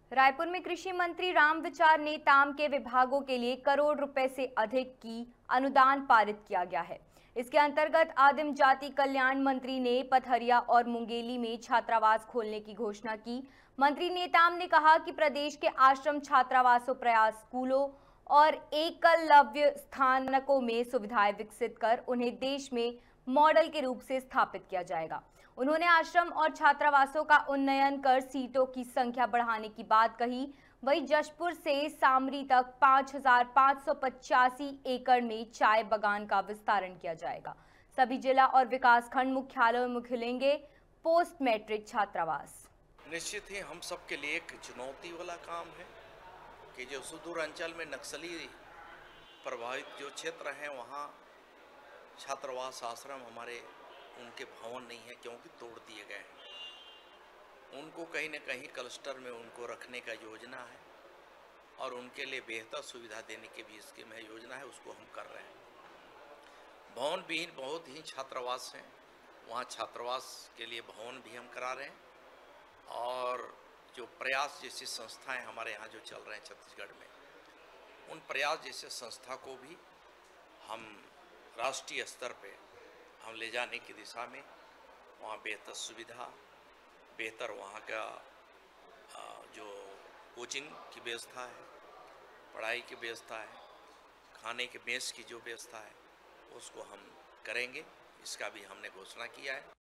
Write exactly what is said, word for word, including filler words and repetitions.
रायपुर में कृषि मंत्री रामविचार नेताम के विभागों के लिए करोड़ रुपए से अधिक की अनुदान पारित किया गया है। इसके अंतर्गत आदिम जाति कल्याण मंत्री ने पथरिया और मुंगेली में छात्रावास खोलने की घोषणा की। मंत्री नेताम ने कहा कि प्रदेश के आश्रम छात्रावासों, प्रयास स्कूलों और एकलव्य स्थानकों में सुविधाएं विकसित कर उन्हें देश में मॉडल के रूप से स्थापित किया जाएगा। उन्होंने आश्रम और छात्रावासों का उन्नयन कर सीटों की संख्या बढ़ाने की बात कही। वहीं जशपुर से सामरी तक पाँच हजार पाँच सौ पचासी एकड़ में चाय बागान का विस्तारण किया जाएगा। सभी जिला और विकास खंड मुख्यालयों में खुलेंगे पोस्ट मैट्रिक छात्रावास। निश्चित ही हम सब के लिए एक चुनौती वाला काम है कि जो सुदूर अंचल में नक्सली प्रभावित जो क्षेत्र हैं वहाँ छात्रावास आश्रम हमारे उनके भवन नहीं है, क्योंकि तोड़ दिए गए हैं। उनको कहीं न कहीं क्लस्टर में उनको रखने का योजना है और उनके लिए बेहतर सुविधा देने की भी स्कीम है, योजना है, उसको हम कर रहे हैं। भवन विहीन बहुत ही छात्रावास हैं, वहाँ छात्रावास के लिए भवन भी हम करा रहे हैं। और जो प्रयास जैसी संस्थाएं हमारे यहाँ जो चल रहे हैं छत्तीसगढ़ में, उन प्रयास जैसे संस्था को भी हम राष्ट्रीय स्तर पे हम ले जाने की दिशा में वहाँ बेहतर सुविधा, बेहतर वहाँ का जो कोचिंग की व्यवस्था है, पढ़ाई की व्यवस्था है, खाने के मेस की जो व्यवस्था है, उसको हम करेंगे। इसका भी हमने घोषणा किया है।